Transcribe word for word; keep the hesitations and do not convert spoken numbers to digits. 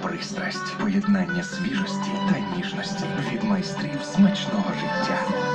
пристрасть, поєднання свіжості та ніжності від майстрів смачного життя.